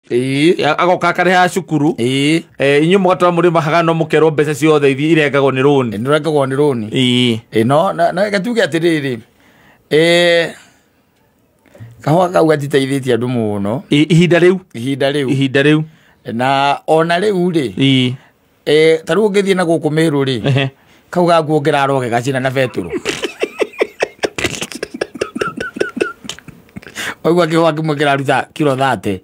agoka kareha cukuru inyu mugatoa muri mahaga no mukero mbeca ciothe irengagwo ni roni ndirengagwo ni roni no na gatuge atiriri kahwa kau atiteithitie andu muno ihinda riu na ona riu ri taru ngithie na guku miru ri kauga nguongera roge gacina na beturu ogwa kiwa kimwekera ruta kilo 30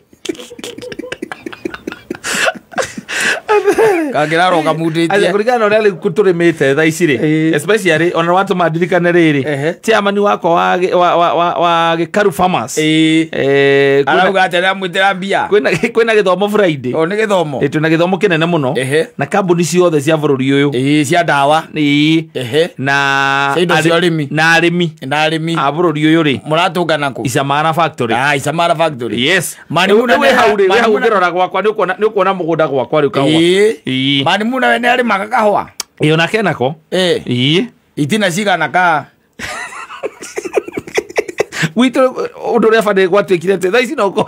kagira roga mudite kurigana na rali kuturimite tha iciri especially ona watu madirikane riri chairman wako wa Gikaru Farmers arauga atera mwitera mbia kwina githomo Friday o ni githomo tuna githomo kinene muno na kambuni ciothe cia bururi uyu cia dawa na arimi a bururi uyu ri muratungana ku Isamara Factory Isamara Factory yes mani muna we hau ngirora gwakwa ni kuona mugunda gwakwa ri kahwa mani muna we ni ari makakahwa iyo na kenako itina cigana ka wito undu refande gwatwikire te thaici noko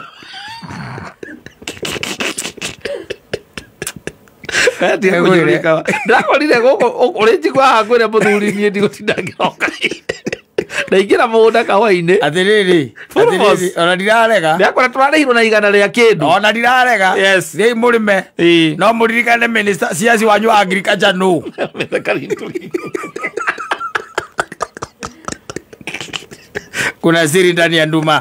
ndakorire guku urinji kwa hakwire muthuri nie ndigutindangioka ndaingira mugunda kahwa-ini atiriri ona ndirarega ndakora twarehirwo na igana ria kindu ona ndirarega ri murime no muririkane minister ciaci wanyu wa agriculture no kuna siri ndani ya nduma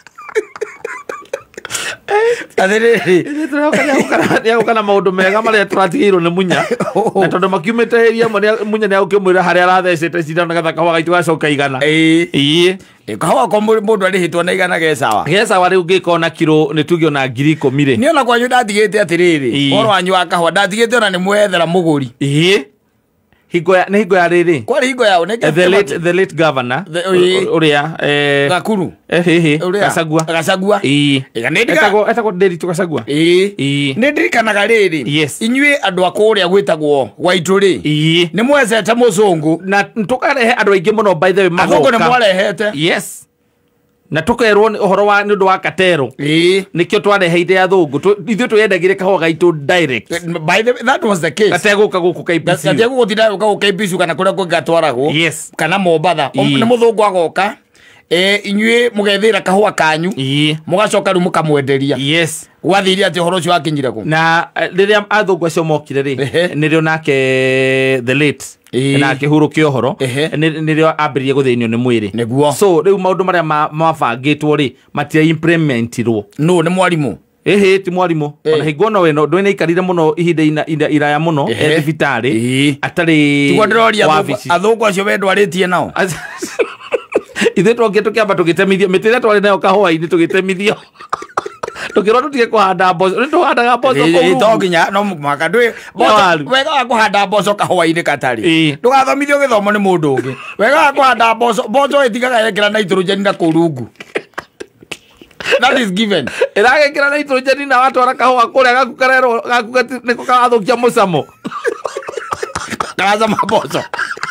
atiriri kana maundu mega maria turatigirwo ni munya na tondu makiumite heria munya ni ukimwira haria arathecete cindano nagetha kahwa gaitu gacoka igana kahwa ko mundu arihitwo na igana gecawa riu ngikona kiro ni tugio na 10,000 ri ni ona kwanyu ndatigite atiriri oro wanyu wa kahwa ndatigite ona ni mwethera muguri hingo ya riri kwari hingo yao ne the late governor uria Gakuru Gacagua etagwo Nderitu Gacagua nindirikanaga riri inyue andu akuria gwitagwo Waitu ri ni mwecete mucungu na tukarehe andu aingi muno by the way magoka ni mwarehete yes na tukerwo uhoro wa nundu wa Katero nikio twareheire athungu ithu tuyendagire kahwa gaitu direct by the that was the case gateguka guku KBC gateguka gutinda guku KBC kana kuria kungatwaragwo kana Mombatha ni muthungu agoka inyue mugethira kahwa kanyu mugacoka ru mukamwenderia gwathiria ati horo cio akinyire ku na riria athungu acio mokire ri nirio nake the late na kihurukia uhoro nirio ambirie guthinio ni mwiri so riu maundu maria mabangitwo ri matia implementirwo no ni mwarimu ti mwarimu ona hingono we no ndwene ikarire muno ihinda iraya muno thibitari atari wabici athungu acio we ndwaritie nao ithe tukiamba tugitemithio miti ria twari nayo kahwa-ini tugitemithio tukirwo tutige kuhanda mboco ni tuhandaga mboco to nginya no mwaka ndwi wega wa kuhanda mboco kahwa-ini katari ndugathomithio githomo ni mundu ungi wega wa kuhanda mboco itigaga yekira nitrogen na kurungu that is given iragekira nitrogen na watwara kahwa kuria gakukarero niko kagathukia mucamo karaza mboco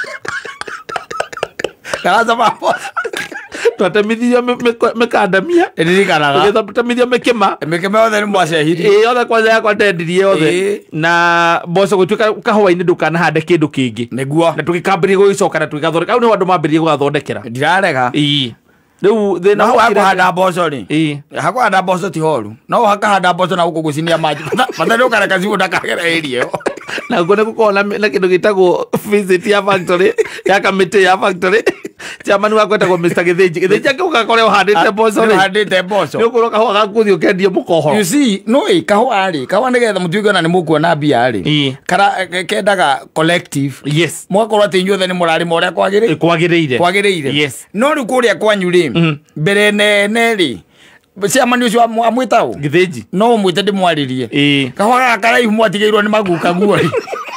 twatemithio mikandamia ndirikanaga twatemithio mikima yothe ni mwacehiri yothe kwanza yakwa ndendirie yothe na mboco gwituika kahwa-ini ndukanahande kindu kingi niguo na tugikambirie gugicoka na tugigathondeka au ni andu mambirie gugathondekera ndirarega riu thina no hakuhanda mboco ri hakuhanda mboco ti horu no hakahanda mboco na guku gucinia maji matari ukareka ciu ndakagera area yo na ngone gukona na kindu gitagwo visit ya factory ya kamiti ya factory chamani wako etagwo Mr. Githinji akiuka kore uhandite mboco ni ukurwo kahwa gakuthi ukendie mukohoro you see no kahwa nigetha mutuige ona ni mukuona mbia ri kara kendaga collective mwakorwo ati inyuothe ni murari ma uria kwagiriire no riu kuria kwanyu ri mbere nene ri ciamani ucio amwitao Githinji no mwite ndimwaririe kahwa gaka karaihu mwatigeirwo ni maguka guo ri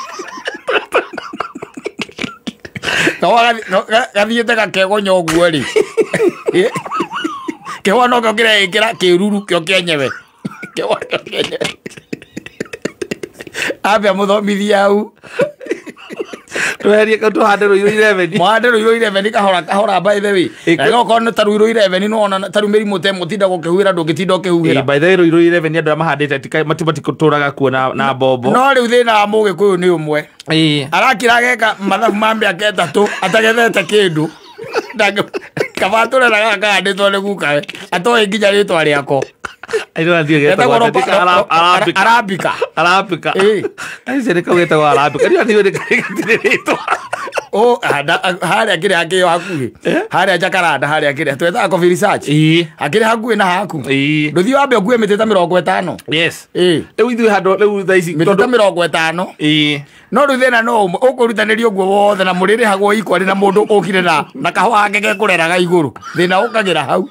kahwa gathiete gakegonya uguo ri kahwa no kirekira kiruru kio kenyewe kahwa kenyewe abia muthomithia au tweherie ka tuhande Ruiru 11 mwande Ruiru 11 kahora by the way ego kono ta Ruiru 11 no ona ta Ruiru te mutinda gukihuira ndungitinda ukihuira by the way Ruiru 11 andu amahandite tika matibati kuturaga kuona na bobo no riu thina wa mugikuyu ni umwe arakira geka mathabu mambe aketatu atagethete kindu kabatura na gaka ndito ne guka atoe nginya ritwa riako Arabika aise nikaweta wa Arabika ndio ndio ritwa haria kire akio hakuhi haria jakaranda haria kire tweta ko research akire hakuhi na haku nduthi wambe okuwe miteta 50 yes riu ithu hando riu thaisi miteta 50 no riu thina no ukurutanĩria ũguo wothe na mũrĩrĩ hagwo ikwari na mũndũ ũkire na kahũa ngeke kũreraga igũrũ thina ũkagĩra hau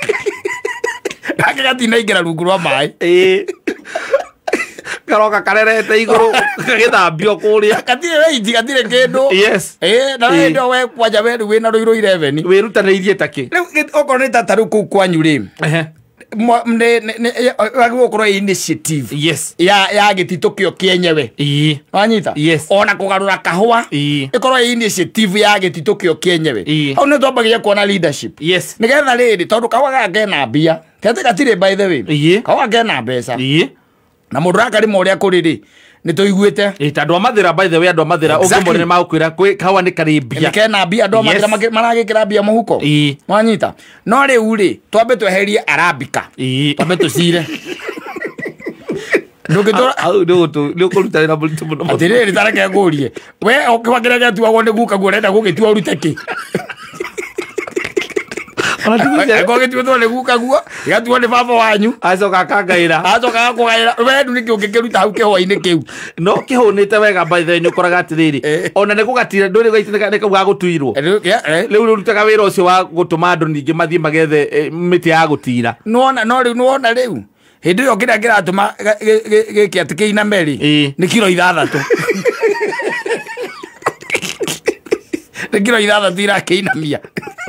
gatina ingĩra rungu rwa maĩ karoka karerete igũrũ gagĩthambio kũrĩa gatirĩ weiti gatirĩ kĩndũ yes na wendo we kwanja we wĩna Ruiru 11 wĩrutanĩirie takĩ rĩu okorwo nĩ ta rĩu kũu kwanyu rĩ wagũkorwo initiative yes ya gĩtitũ kĩo kĩenyewe wanyita ona kũgarũra kahũa ĩkorwo initiative ya gĩtitũ kĩo kĩenyewe hau nĩ twambagia kuona leadership nĩgetha rĩrĩ tondũ kahũa gaka kena mbia kete gatirĩ by the way kahũa kena mbeca na mũndũ rakarĩma ũrĩa kũrĩ rĩ nĩ tũiguĩte tondũ amathĩra by the way andũ amathĩra ũngĩmũrĩ nĩ magũkwĩra kahũa nĩ karĩ mbia kena mbia andũ amathĩra maragĩkĩra mbia mũhuko wanyita no rĩu rĩ twambe tweherie Arabika twambe tũcire atĩrĩrĩ tareke ngũrie we ũkĩba kĩrĩa gĩatuagwo nĩ guka guo ũrenda gũgĩtua ũrute kĩ Ego gĩtuo nĩ guka guo gĩatuo nĩ baba wanyu acoka akakũgaĩra wendu nĩkĩ ũngĩkĩruta hau kĩhũa-inĩ kĩu no kĩhũnĩte wega by the way nĩ ũkoraga atĩrĩrĩ ona nĩ gũgatira ndũrĩ gũitĩka kau gagũtuirwo rĩu rũrutaga wĩra ũcio wa gũtũma andũ ningĩ mathiĩ magethe mĩtĩ ya gũtira no rĩu nĩwona rĩu hĩndĩ ĩyo kĩrĩa kĩratũma gĩkĩ atĩ kĩiname rĩ nĩ kiro 6 nĩ kiro 6 irakĩinamia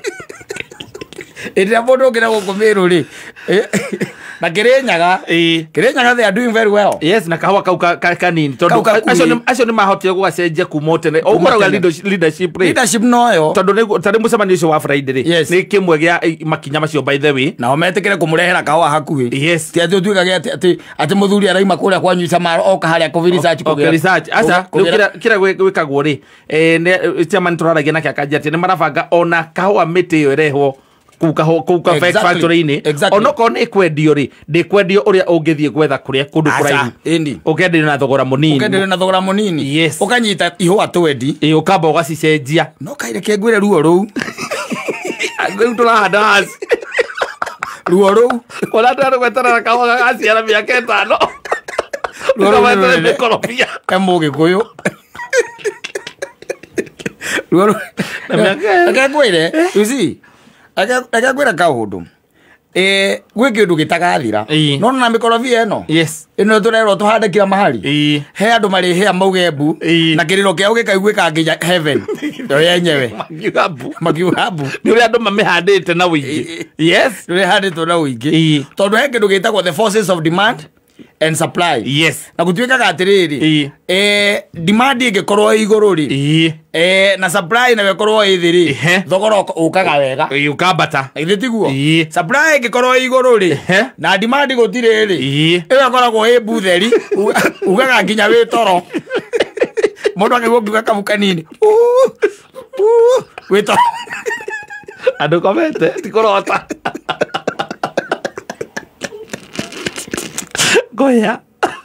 ĩrĩa mũndũ ũngĩra gũkũmĩrwo rĩ na Kĩrĩnyaga they are doing very well yes na kahũa kau kanini tondũ acio nĩ mahotire gũgacenjia kuma tene ũgũrauga leadership noyo tondũ tarĩ mũcemanio ũcio wa Friday rĩ nĩ kĩmwe gĩa makinya macio by the way nao metĩkĩre kũmũrehera kahũa hakuhĩ yes ti atĩ ũtuĩkage atĩ mũthuri araima kũrĩa kwanyu Isamaro oka harĩa kũ research aca kĩrĩa gwĩkagwo rĩ chairman tũraragia nake akanjia atĩ nĩ marabanga ona kahũa mĩtĩ ĩyo ĩrehwo kuka factory-inĩ onokorwo nĩ kwendio rĩ ndĩkwendio ũrĩa ũngĩthiĩ gwetha kũrĩa kũndũ kũraihu ũkenderio na thogora mũnini yes ũkanyita ihũa twendi ũkamba ũgacicenjia no kaireke ngwĩre ruo rũu rĩu tũrahanda hasi ruo rũu ona tũragweterera kahũa gagaciara mĩaka 5 rũrũmetere mĩkorobia Mũgĩkũyũ ruo akangwĩre you see akangwĩra kaũndũ gwĩ kĩndũ gĩtagathira no na mĩkorobia ĩno ĩno tũrerwo tũhande kĩra mahari he andũ marĩhĩa mauge mbu na kĩrĩro kĩao gĩkaiguĩka nginya heaven yo yenyewe makiuga mbu nĩ ũrĩa andũ mamĩhandĩte na ũingĩ yes nĩ ũrĩhandĩtwo na ũingĩ tondũ he kĩndũ gĩtagwo the forces of demand and supply yes na gũtuĩkaga atĩrĩrĩ demand ĩngĩkorwo igũrũ rĩ na supply na ĩkorwo ĩthĩ rĩ thogora ũkaga wega ũkambata ithĩ tiguo supply ĩngĩkorwo igũrũ rĩ na demand gũtirĩ rĩ ĩyo ĩkoragwo ĩ mbutheri ugaga nginya wĩ toro mũndũ akĩgwo ngiuga kabu kanini wĩ toro andũ komete tikũrota goya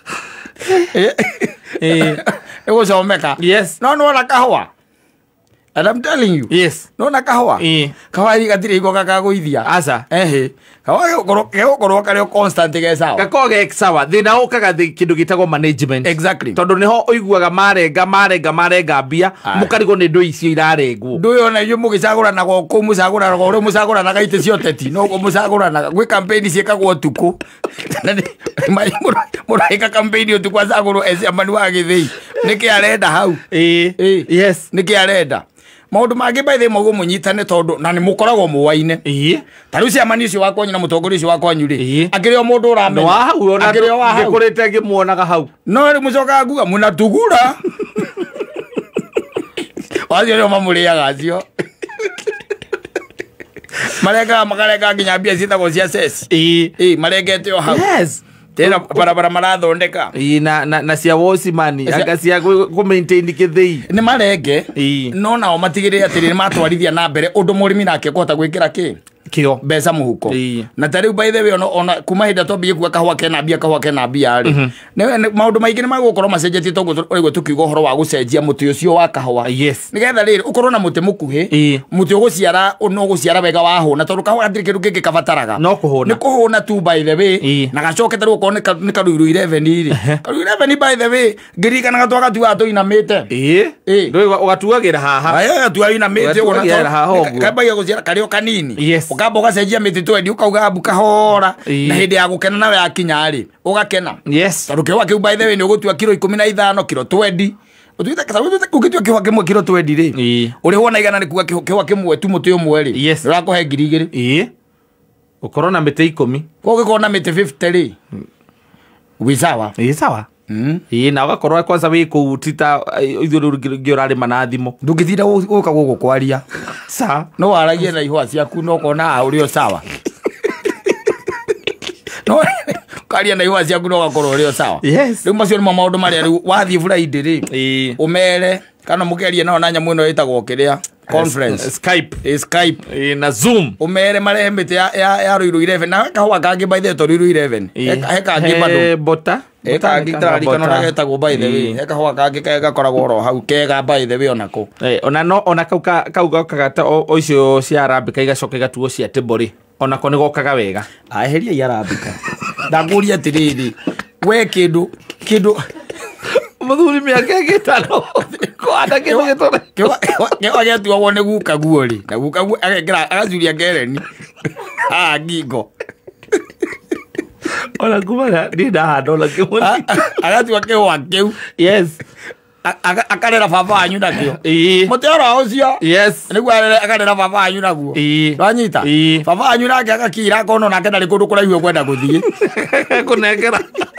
ĩgũcomeka yes no nĩwona kahũa and I'm telling you yes nĩwona kahũa kahũa gatirĩ iko gakagũithia aca kahũa gĩgũkorwo karĩ constant ge sawa gakorwo ge sawa thĩna ũkaga kĩndũ gĩtagwo management exactly tondũ nĩho ũiguaga marenga mbia mũkarigwo nĩ ndũ icio irarengwo ndũ yo na inyuĩ mũgĩcagũranaga kũu mũcagũranaga ũrĩa mũcagũranaga itĩ cia ũteti no mũcagũranaga gwĩ campaign ciĩkagwo ũtukũ mũraika campaign ũtukũ acagũrwo eciamani wa Gĩthĩi nĩkĩ arenda hau yes nĩkĩ arenda maũndũ mangĩ by the way mũnyitane tondũ na nĩ mũkoragwo mũwaine ta rĩu ciamani ũcio wa kwanyu na mũtongoria ũcio wa kwanyu rĩ akĩrĩ o mũndũ ũramenya wa hau ona ngĩkũrĩte ngĩmuonaga hau no rĩ mũcokaga nguga mũnatugura Acio nĩo mamũrĩaga acio. Makareka nginya mbia ciĩtagwo cia ceci. Marengete o hau. Yes. Tena barabara marathondeka. Na cia wosimani anga cia ku maintain kithei. Nĩ marenge. No nao matigĩrĩre atĩ nĩ matwarithia na mbere ũndũ mũrĩmi nake kũhota gwĩkĩra kĩo mbeca mũhuko. Na tarĩu by the way ona kuma hĩndĩ twambie kuga kahũa kena mbia rĩ. Maũndũ maingĩ nĩ magũkorwo macenjetie tondũ tukiuga ũhoro wa gũcenjia mũtĩ ũcio wa kahũa. Nĩgetha rĩrĩ ũkorwo na mũtĩ mũkuhĩ, mũtĩ ũgũciara no gũciara wega wahũna tondũ kahũa gatirĩ kĩndũ kĩngĩ kabataraga. Nĩ kũhũna tu by the way na gacoke tarĩu ũkorwo nĩ Karũirũ 11 rĩ. Karũirũ 11 by the way ngirikanaga twagatuaga tũinamĩte. Ndũĩ ũgatuagĩra haha. Tuinamĩte ũguo kambagia gũciara karĩ o kanini. Ukamba ugacenjia mĩtĩ twendi ukauga abu kahora na hĩndĩ ya gũkena nawe yakinya rĩ ũgakena. Tondũ kĩhũa kĩu by the way nĩ ũgũtua kilo 15 kilo 20. Ũgĩtua kĩhũa kĩmwe kilo 20 rĩ ũrĩ wona igana nĩ kuga kĩhũa kĩmwe tu mũtĩ ũmwe rĩ ũrakũhe 2,000. Ũkorwo na mĩtĩ 10 ũgĩkorwo na mĩtĩ 50 rĩ wisawa sawa. Na ũgakorwo kwanza wĩ kũu tita ithuĩ rĩngĩ ũrarĩma na thimũ ndũngĩthinda gũka gũkũ kwaria no waragie na ihũa ciaku no kona ũrĩ o sawa. No karia na ihũa ciaku no gakorwo ũrĩ o sawa. Rĩu macio nĩ maũndũ marĩa rĩu wathiĩ Friday rĩ ũmere kana mũkerie nao na nyamũ ĩno ĩtagwo kĩrĩa conference Skype na Zoom umere marehe mĩtĩ ya Ruiru 11 na kahũa kangĩ by the way to Ruiru 11 kangĩ bado bota kangĩ tararikana ũrĩa getagwo by the way kahũa kangĩ gakoragwo oro hau kega by the way onako ona kau gokaga ta oicio cia Arabika igacoka igatuo cia Tibori onako nĩ gokaga wega. Aheria ya Arabika ndagũria atĩrĩrĩ we kĩndũ Mũthuri mĩaka ĩgĩtano kwanda kĩndũ gĩtore kĩhũa gĩatuagwo nĩ guka guo rĩ na guka guo agacuria ngereni ngingo ona kumaga nĩ ndahanda ona kĩmwe agatua kĩhũa kĩu akarera baba wanyu nakĩo mũtĩ oro ũcio nĩguo akarera baba wanyu naguo ndwanyita baba wanyu nake agakira akono nake ndarĩ kũndũ kũraihu kwenda gũthiĩ kũnengera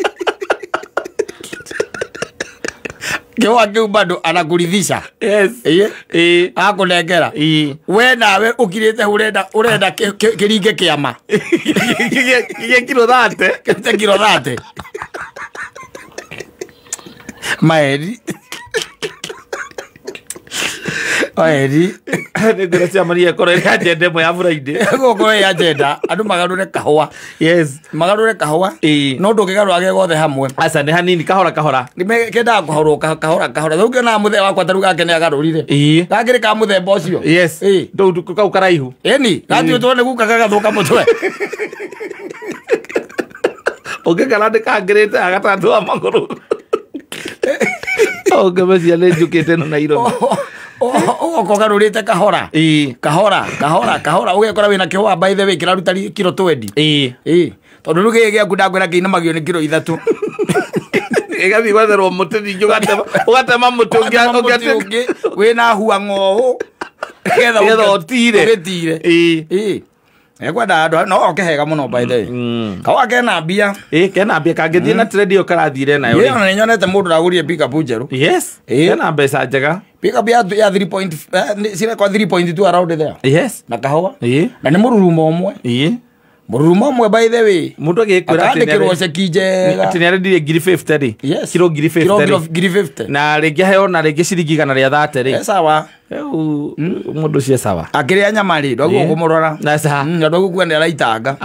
kĩhũa kĩu bado anakurithisha akũnengera we nawe ũkirĩte ũrenda kĩringe kĩama kilo 30 maeri nĩ ndĩra ciamania korwo ĩrĩ agenda ĩmwe ya Friday gũkorwo ĩ agenda andũ magarũre kahũa magarũre kahũa no ndũngĩgarũra gothe hamwe aca nĩ hanini kahora kendaga kũharwo kahora rĩu ngĩonaga mũthee wakwa tarĩu gake nĩ agarũrire gakĩrĩ ka mũthemba ũcio kau karaihu ĩni gatuĩtwo nĩ guka gagathũka mũtwe ũngĩkara ndĩkangĩrĩte agatatũ wa magũrũ ũngĩmecia nĩ njũkĩte no Nairobi ũgoko garũrĩte kahora ũgekora wĩna kĩhũa by the way kĩraruta kilo 20 tondũ rĩu gĩkĩ gĩaku ndangwĩra kĩinamagio nĩ kilo 3 ĩgathiĩ gwetherwo mũtĩ ningĩ ũgatema mũtĩ ũngĩ wĩna hua ng'oũ getha ũtire ekwenda andũ no okehega mũno by the way kahũa kena mbia kangĩthiĩ na trade ĩyo karathire nayo ona nĩ nyonete mũndũ ũragũrire pickup njerũ kena mbeca njega pickup ya 3.2 around there na kahũa na nĩ mũrurumo ũmwe by the way mũndũ agĩkwĩra akandĩkĩrwo ceki njega atĩ nĩ arendirie 50,000 rĩ kilo 50,000 na rĩngĩ aheo na rĩngĩ ciringi 130 rĩ sawa mũndũ cia sawa akĩrĩa nyama rĩ ndwaguo kũmũrora na ndwaguo kuga nĩ araitanga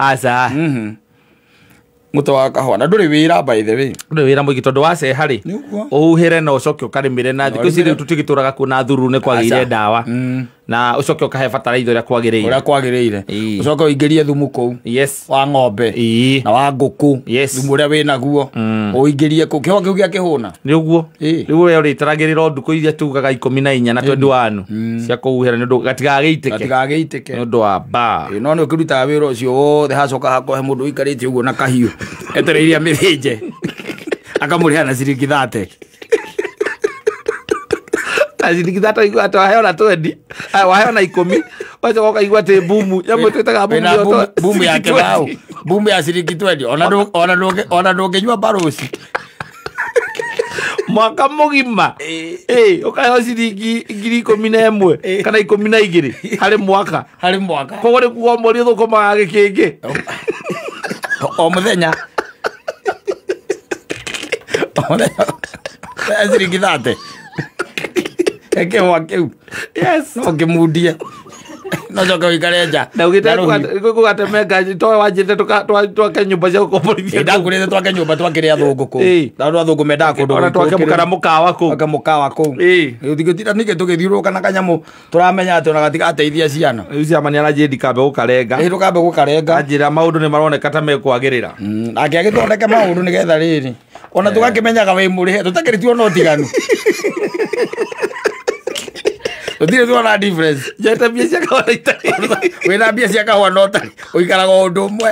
mũtĩ wa kahũa na ndũrĩ wĩra by the way ndũrĩ wĩra mũingĩ tondũ waceha rĩ ũhĩre na ũcoke ũkarĩmĩre na thikũ ici rĩu tũtigĩtũraga kuo na thururu nĩ kwagĩire ndawa na ũcoke ũkahe bataraitha ũrĩa kwagĩrĩire ũcoke ũingĩrie thumu kũu wa ng'ombe na wa ngũkũ thumu ũrĩa wĩnaguo ũingĩrie kũu kĩhũa kĩu gĩa kĩhũna nĩ ũguo rĩu we ũrĩtaragĩrĩra ndukũ iria tugaga 14 na 21 cia kũhuhĩra nĩ ũndũ gatigagĩitĩke nĩ ũndũ wa mbaa no nĩ ũkĩrutaga wĩra ũcio wothe hacoka hakohe mũndũ ũikarĩte ũguo na kahiũ etereirie mĩthĩnje akamũrĩha na ciringi 30 ciringi 30 waheo na 20 waheo na 10 wacoka ukaigua atĩ bumu nyamũ twĩtaga bumu ya kĩbao bumu ya ciringi 20 ona ndũngĩnyua barosi mwaka mugima ukaheo ciringi 11,000 kana 12 harĩ mwaka koguo nĩ kuga mweri ũthũkũmaga gĩkĩngĩ o mũthenya ciringi 30 ekĩhwa kĩu no kĩmundia no coke ũikare nja na ũgĩtegũgatemenga toe wanjĩte twake nyũmba cia gũkomborithia ndakũrĩte twake nyũmba twakĩrĩ athũngũ kũu tondũ athũngũ mendaga kũndũ twake mũkawa kũu gũtigĩtira ningĩ tũgĩthiũrũrũka na kanyamũ tũramenya atĩ ona gatigateithia ciana rĩu ciama nĩaranjĩra ndikambe gũkarenga anjĩra maũndũ nĩ maroneka ta mekwagĩrĩra nake agĩthondeke maũndũ nĩgetha rĩrĩ ona tũgakĩmenyaga wĩ mũrĩhe tũtakĩrĩtio no tiganu Ũtire tuona difference. Jeta mbia cia kahũa itarĩ. Wĩna mbia cia kahũa no tarĩ. Ũikaraga ũndũ ũmwe.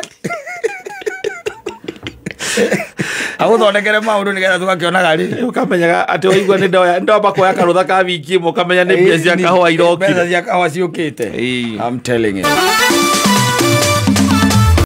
Agũthondekere maũndũ nĩgetha tũgakĩonaga rĩ. Ũkamenyaga atĩ waigua nĩ ndamba kuoya karũtha ka wiki ĩmwe ũkamenya nĩ mbia cia kahũa irokire. Mbia cia kahũa ciũkĩte. I'm telling you.